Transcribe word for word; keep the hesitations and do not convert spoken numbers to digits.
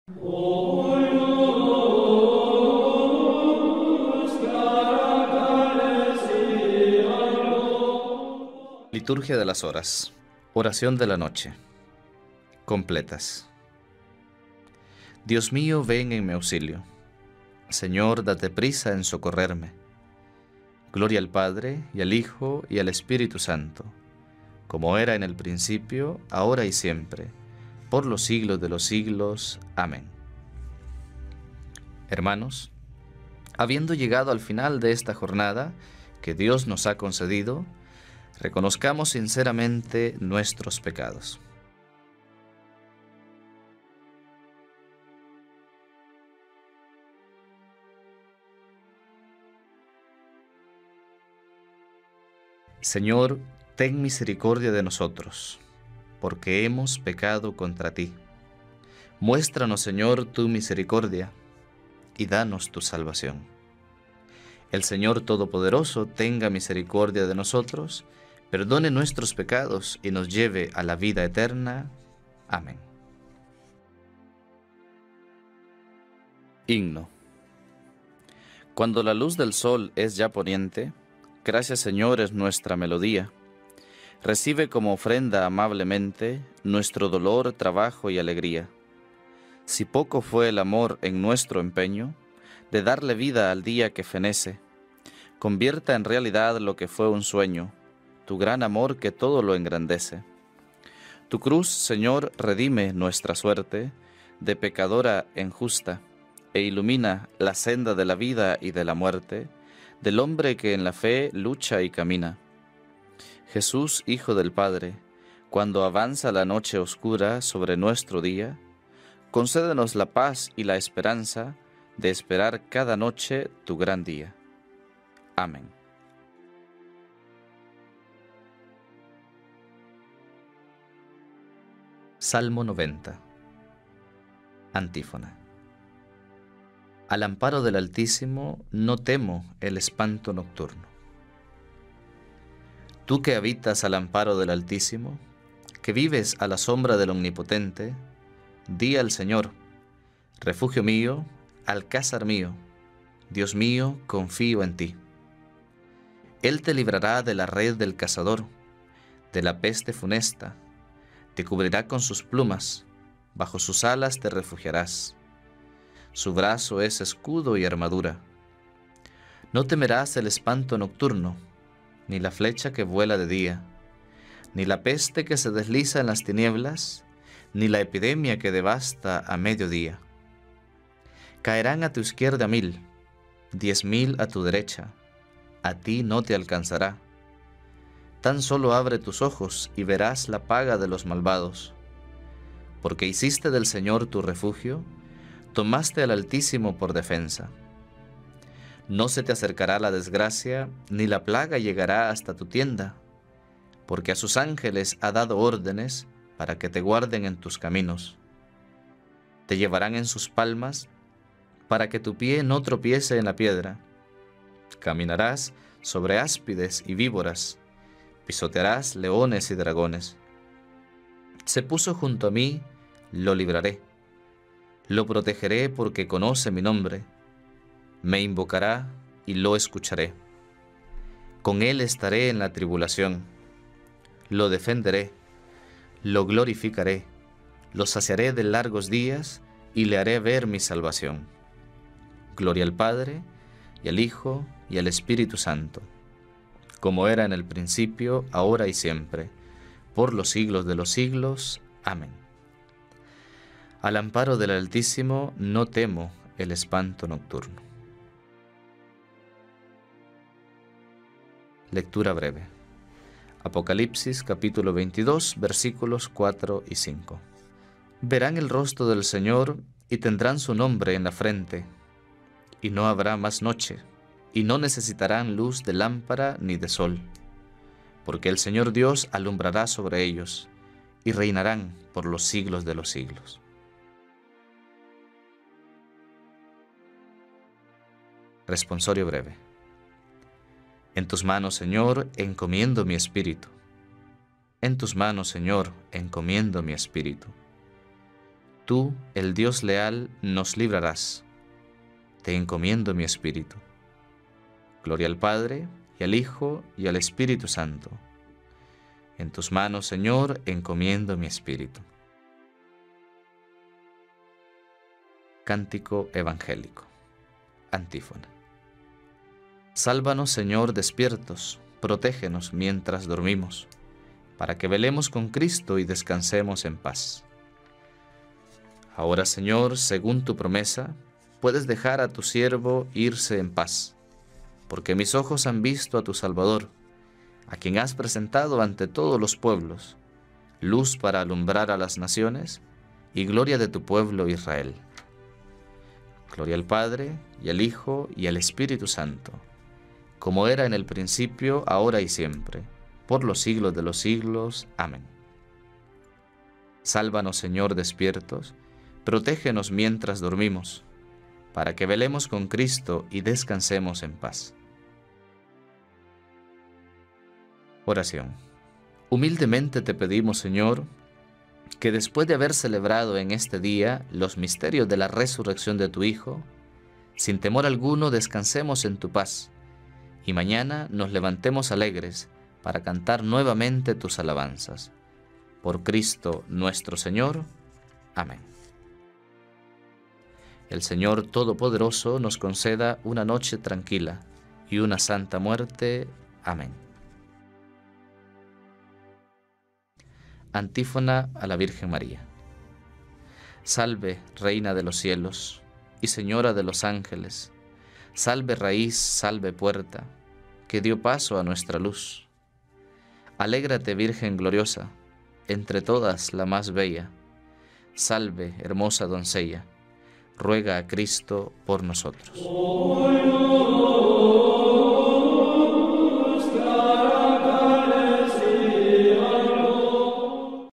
Liturgia de las horas. Oración de la noche. Completas. Dios mío, ven en mi auxilio. Señor, date prisa en socorrerme. Gloria al Padre, y al Hijo, y al Espíritu Santo, como era en el principio, ahora y siempre, por los siglos de los siglos. Amén. Hermanos, habiendo llegado al final de esta jornada que Dios nos ha concedido, reconozcamos sinceramente nuestros pecados. Señor, ten misericordia de nosotros, porque hemos pecado contra ti. Muéstranos, Señor, tu misericordia, y danos tu salvación. El Señor Todopoderoso tenga misericordia de nosotros, perdone nuestros pecados y nos lleve a la vida eterna. Amén. Himno. Cuando la luz del sol es ya poniente, gracias, Señor, es nuestra melodía. Recibe como ofrenda amablemente nuestro dolor, trabajo y alegría. Si poco fue el amor en nuestro empeño de darle vida al día que fenece, convierta en realidad lo que fue un sueño, tu gran amor que todo lo engrandece. Tu cruz, Señor, redime nuestra suerte de pecadora en justa, e ilumina la senda de la vida y de la muerte, del hombre que en la fe lucha y camina. Jesús, Hijo del Padre, cuando avanza la noche oscura sobre nuestro día, concédenos la paz y la esperanza de esperar cada noche tu gran día. Amén. Salmo noventa. Antífona. Al amparo del Altísimo no temo el espanto nocturno. Tú que habitas al amparo del Altísimo, que vives a la sombra del Omnipotente, di al Señor: refugio mío, alcázar mío, Dios mío, confío en ti. Él te librará de la red del cazador, de la peste funesta, te cubrirá con sus plumas, bajo sus alas te refugiarás. Su brazo es escudo y armadura. No temerás el espanto nocturno, ni la flecha que vuela de día, ni la peste que se desliza en las tinieblas, ni la epidemia que devasta a mediodía. Caerán a tu izquierda mil, diez mil a tu derecha, a ti no te alcanzará. Tan solo abre tus ojos y verás la paga de los malvados. Porque hiciste del Señor tu refugio, tomaste al Altísimo por defensa. No se te acercará la desgracia, ni la plaga llegará hasta tu tienda, porque a sus ángeles ha dado órdenes para que te guarden en tus caminos. Te llevarán en sus palmas, para que tu pie no tropiece en la piedra. Caminarás sobre áspides y víboras, pisotearás leones y dragones. Se puso junto a mí, lo libraré. Lo protegeré porque conoce mi nombre. Me invocará y lo escucharé. Con él estaré en la tribulación. Lo defenderé, lo glorificaré, lo saciaré de largos días y le haré ver mi salvación. Gloria al Padre, y al Hijo, y al Espíritu Santo, como era en el principio, ahora y siempre, por los siglos de los siglos. Amén. Al amparo del Altísimo no temo el espanto nocturno. Lectura breve. Apocalipsis capítulo veintidós, versículos cuatro y cinco. Verán el rostro del Señor y tendrán su nombre en la frente, y no habrá más noche, y no necesitarán luz de lámpara ni de sol, porque el Señor Dios alumbrará sobre ellos, y reinarán por los siglos de los siglos. Responsorio breve. En tus manos, Señor, encomiendo mi espíritu. En tus manos, Señor, encomiendo mi espíritu. Tú, el Dios leal, nos librarás. Te encomiendo mi espíritu. Gloria al Padre, y al Hijo, y al Espíritu Santo. En tus manos, Señor, encomiendo mi espíritu. Cántico evangélico. Antífona. Sálvanos, Señor, despiertos, protégenos mientras dormimos, para que velemos con Cristo y descansemos en paz. Ahora, Señor, según tu promesa, puedes dejar a tu siervo irse en paz, porque mis ojos han visto a tu Salvador, a quien has presentado ante todos los pueblos, luz para alumbrar a las naciones y gloria de tu pueblo Israel. Gloria al Padre, y al Hijo, y al Espíritu Santo, como era en el principio, ahora y siempre, por los siglos de los siglos. Amén. Sálvanos, Señor, despiertos, protégenos mientras dormimos, para que velemos con Cristo y descansemos en paz. Oración. Humildemente te pedimos, Señor, que después de haber celebrado en este día los misterios de la resurrección de tu Hijo, sin temor alguno descansemos en tu paz, y mañana nos levantemos alegres para cantar nuevamente tus alabanzas. Por Cristo nuestro Señor. Amén. El Señor Todopoderoso nos conceda una noche tranquila y una santa muerte. Amén. Antífona a la Virgen María. Salve, Reina de los cielos y Señora de los ángeles, salve raíz, salve puerta, que dio paso a nuestra luz. Alégrate, Virgen gloriosa, entre todas la más bella, salve, hermosa doncella, ruega a Cristo por nosotros.